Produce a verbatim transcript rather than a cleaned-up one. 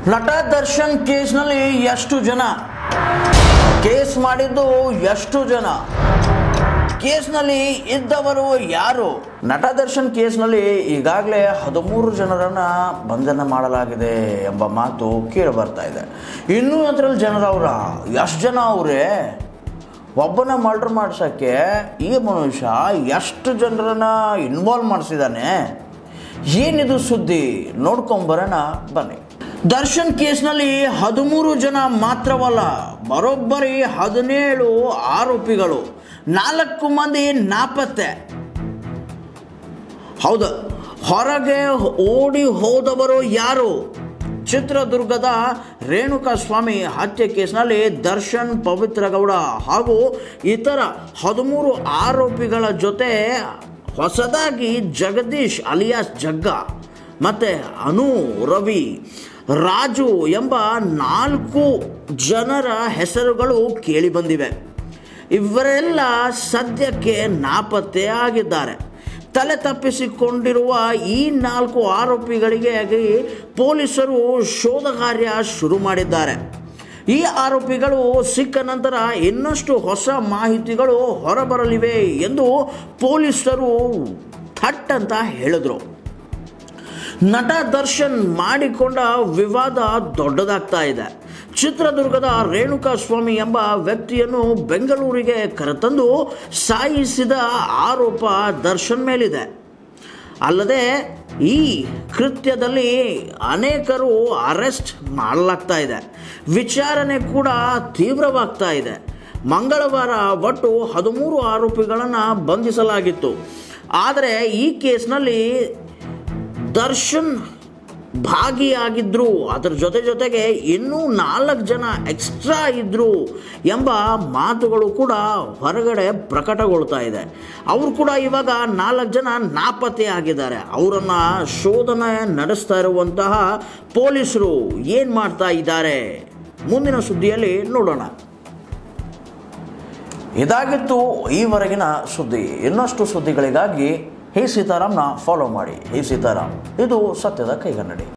ನಟ ದರ್ಶನ್ ಕೇಸ್ನಲ್ಲಿ ಎಷ್ಟು ಜನ ಕೇಸ್ ಮಾಡಿದ್ದು, ಎಷ್ಟು ಜನ ಕೇಸ್ನಲ್ಲಿ ಇದ್ದವರು ಯಾರು? ನಟ ದರ್ಶನ್ ಕೇಸ್ನಲ್ಲಿ ಈಗಾಗಲೇ ಹದಿಮೂರು ಜನರನ್ನ ಬಂಧನ ಮಾಡಲಾಗಿದೆ ಎಂಬ ಮಾತು ಕೇಳಿ ಬರ್ತಾ ಇದೆ. ಇನ್ನೂ ಅದರಲ್ಲಿ ಜನರವರ ಎಷ್ಟು ಜನ ಅವರೇ? ಒಬ್ಬನ ಮರ್ಡರ್ ಮಾಡ್ಸೋಕ್ಕೆ ಈ ಮನುಷ್ಯ ಎಷ್ಟು ಜನರನ್ನ ಇನ್ವಾಲ್ವ್ ಮಾಡಿಸಿದ್ದಾನೆ? ಏನಿದು ಸುದ್ದಿ ನೋಡ್ಕೊಂಬರೋಣ ಬನ್ನಿ. ದರ್ಶನ್ ಕೇಸ್ನಲ್ಲಿ ಹದಿಮೂರು ಜನ ಮಾತ್ರವಲ್ಲ, ಬರೋಬ್ಬರಿ ಹದಿನೇಳು ಆರೋಪಿಗಳು, ನಾಲ್ಕು ಮಂದಿ ನಾಪತ್ತೆ. ಹೌದು, ಹೊರಗೆ ಓಡಿ ಹೋದವರು ಯಾರು? ಚಿತ್ರದುರ್ಗದ ರೇಣುಕಾಸ್ವಾಮಿ ಹತ್ಯೆ ಕೇಸ್ನಲ್ಲಿ ದರ್ಶನ್, ಪವಿತ್ರ ಗೌಡ ಹಾಗೂ ಇತರ ಹದಿಮೂರು ಆರೋಪಿಗಳ ಜೊತೆ ಹೊಸದಾಗಿ ಜಗದೀಶ್ ಅಲಿಯಾಸ್ ಜಗ್ಗ ಮತ್ತು ಅನು, ರವಿ, ರಾಜು ಎಂಬ ನಾಲ್ಕು ಜನರ ಹೆಸರುಗಳು ಕೇಳಿಬಂದಿವೆ. ಇವರೆಲ್ಲ ಸದ್ಯಕ್ಕೆ ನಾಪತ್ತೆ ಆಗಿದ್ದಾರೆ. ತಲೆ ತಪ್ಪಿಸಿಕೊಂಡಿರುವ ಈ ನಾಲ್ಕು ಆರೋಪಿಗಳಿಗೆ ಪೊಲೀಸರು ಶೋಧ ಕಾರ್ಯ ಶುರು ಮಾಡಿದ್ದಾರೆ. ಈ ಆರೋಪಿಗಳು ಸಿಕ್ಕ ನಂತರ ಇನ್ನಷ್ಟು ಹೊಸ ಮಾಹಿತಿಗಳು ಹೊರಬರಲಿವೆ ಎಂದು ಪೊಲೀಸರು ಥಟ್ ಅಂತ ಹೇಳಿದ್ರು. ನಟ ದರ್ಶನ್ ಮಾಡಿಕೊಂಡ ವಿವಾದ ದೊಡ್ಡದಾಗ್ತಾ ಇದೆ. ಚಿತ್ರದುರ್ಗದ ರೇಣುಕಾಸ್ವಾಮಿ ಎಂಬ ವ್ಯಕ್ತಿಯನ್ನು ಬೆಂಗಳೂರಿಗೆ ಕರೆತಂದು ಸಾಯಿಸಿದ ಆರೋಪ ದರ್ಶನ್ ಮೇಲಿದೆ. ಅಲ್ಲದೆ ಈ ಕೃತ್ಯದಲ್ಲಿ ಅನೇಕರು ಅರೆಸ್ಟ್ ಮಾಡಲಾಗ್ತಾ ಇದೆ. ವಿಚಾರಣೆ ಕೂಡ ತೀವ್ರವಾಗ್ತಾ ಇದೆ. ಮಂಗಳವಾರ ಒಟ್ಟು ಹದಿಮೂರು ಆರೋಪಿಗಳನ್ನು ಬಂಧಿಸಲಾಗಿತ್ತು. ಆದರೆ ಈ ಕೇಸ್ನಲ್ಲಿ ದರ್ಶನ್ ಭಾಗಿಯಾಗಿದ್ದರು, ಅದರ ಜೊತೆ ಜೊತೆಗೆ ಇನ್ನೂ ನಾಲ್ಕು ಜನ ಎಕ್ಸ್ಟ್ರಾ ಇದ್ದರು ಎಂಬ ಮಾತುಗಳು ಕೂಡ ಹೊರಗಡೆ ಪ್ರಕಟಗೊಳ್ತಾ ಇದೆ. ಅವರು ಕೂಡ ಇವಾಗ ನಾಲ್ಕು ಜನ ನಾಪತ್ತೆ ಆಗಿದ್ದಾರೆ. ಅವರನ್ನು ಶೋಧನೆ ನಡೆಸ್ತಾ ಇರುವಂತಹ ಪೊಲೀಸರು ಏನು ಮಾಡ್ತಾ ಇದ್ದಾರೆ ಮುಂದಿನ ಸುದ್ದಿಯಲ್ಲಿ ನೋಡೋಣ. ಇದಾಗಿತ್ತು ಈವರೆಗಿನ ಸುದ್ದಿ. ಇನ್ನಷ್ಟು ಸುದ್ದಿಗಳಿಗಾಗಿ ಹೇ ಸೀತಾರಾಮ್ನ ಫಾಲೋ ಮಾಡಿ. ಹೇ ಸೀತಾರಾಮ್, ಇದು ಸತ್ಯದ ಕೈಗನ್ನಡಿ.